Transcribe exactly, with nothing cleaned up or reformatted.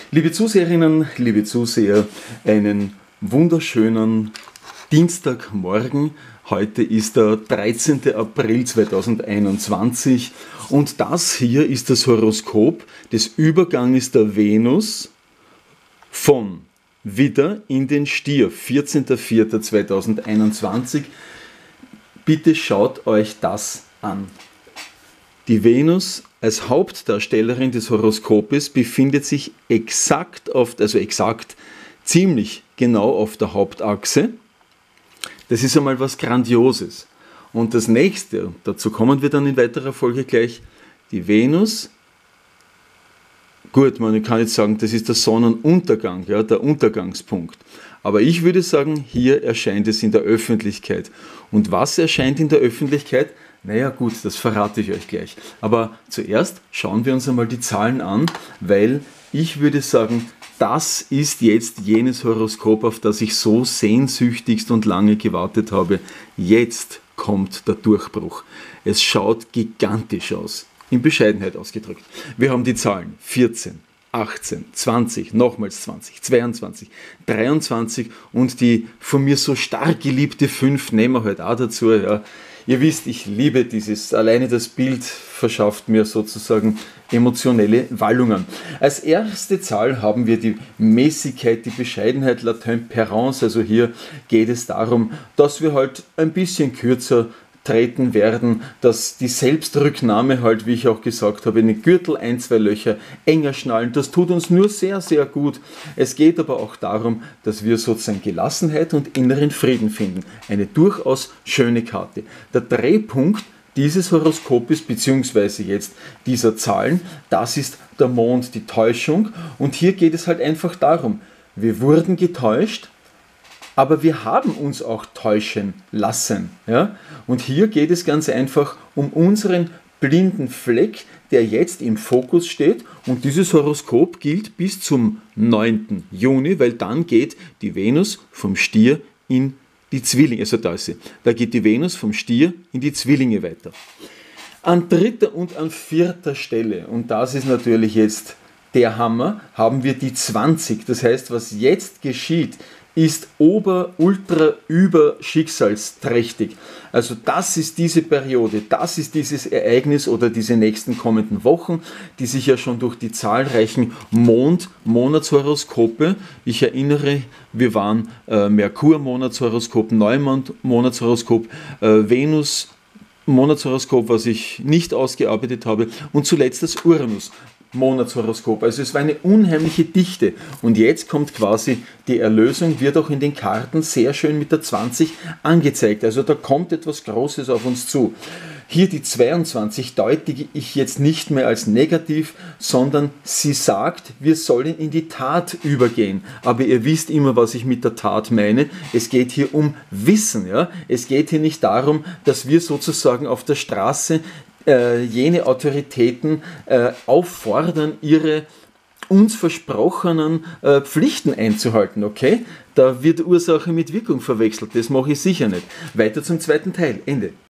Liebe Zuseherinnen, liebe Zuseher, einen wunderschönen Dienstagmorgen. Heute ist der dreizehnte April zweitausendeinundzwanzig und das hier ist das Horoskop des Überganges der Venus von Widder in den Stier, vierzehnter vierter zweitausendeinundzwanzig. Bitte schaut euch das an. Die Venus als Hauptdarstellerin des Horoskopes befindet sich exakt auf, also exakt, ziemlich genau auf der Hauptachse. Das ist einmal was Grandioses. Und das nächste, dazu kommen wir dann in weiterer Folge gleich, die Venus. Gut, man kann jetzt sagen, das ist der Sonnenuntergang, ja, der Untergangspunkt. Aber ich würde sagen, hier erscheint es in der Öffentlichkeit. Und was erscheint in der Öffentlichkeit? Naja gut, das verrate ich euch gleich. Aber zuerst schauen wir uns einmal die Zahlen an, weil ich würde sagen, das ist jetzt jenes Horoskop, auf das ich so sehnsüchtigst und lange gewartet habe. Jetzt kommt der Durchbruch. Es schaut gigantisch aus, in Bescheidenheit ausgedrückt. Wir haben die Zahlen vierzehn, achtzehn, zwanzig, nochmals zwanzig, zweiundzwanzig, dreiundzwanzig und die von mir so stark geliebte fünf nehmen wir halt auch dazu. Ja. Ihr wisst, ich liebe dieses, alleine das Bild verschafft mir sozusagen emotionelle Wallungen. Als erste Zahl haben wir die Mäßigkeit, die Bescheidenheit, la Tempérance. Also hier geht es darum, dass wir halt ein bisschen kürzer treten werden, dass die Selbstrücknahme halt, wie ich auch gesagt habe, in den Gürtel ein, zwei Löcher enger schnallen, das tut uns nur sehr, sehr gut. Es geht aber auch darum, dass wir sozusagen Gelassenheit und inneren Frieden finden. Eine durchaus schöne Karte. Der Drehpunkt dieses Horoskopes, beziehungsweise jetzt dieser Zahlen, das ist der Mond, die Täuschung. Und hier geht es halt einfach darum, wir wurden getäuscht, aber wir haben uns auch täuschen lassen. Ja? Und hier geht es ganz einfach um unseren blinden Fleck, der jetzt im Fokus steht. Und dieses Horoskop gilt bis zum neunten Juni, weil dann geht die Venus vom Stier in die Zwillinge. Also da ist sie. Da geht die Venus vom Stier in die Zwillinge weiter. An dritter und an vierter Stelle, und das ist natürlich jetzt der Hammer, haben wir die zwanzig. Das heißt, was jetzt geschieht, ist ober, ultra, über schicksalsträchtig. Also das ist diese Periode, das ist dieses Ereignis oder diese nächsten kommenden Wochen, die sich ja schon durch die zahlreichen Mond-Monatshoroskope, ich erinnere, wir waren äh, Merkur-Monatshoroskop, Neumond-Monatshoroskop, äh, Venus, Monatshoroskop, was ich nicht ausgearbeitet habe, und zuletzt das Uranus. Monatshoroskop. Also es war eine unheimliche Dichte. Und jetzt kommt quasi die Erlösung, wird auch in den Karten sehr schön mit der zwanzig angezeigt. Also da kommt etwas Großes auf uns zu. Hier die zweiundzwanzig deute ich jetzt nicht mehr als negativ, sondern sie sagt, wir sollen in die Tat übergehen. Aber ihr wisst immer, was ich mit der Tat meine. Es geht hier um Wissen. Ja? Es geht hier nicht darum, dass wir sozusagen auf der Straße jene Autoritäten äh, auffordern, ihre uns versprochenen äh, Pflichten einzuhalten, okay? Da wird Ursache mit Wirkung verwechselt, das mache ich sicher nicht. Weiter zum zweiten Teil, Ende.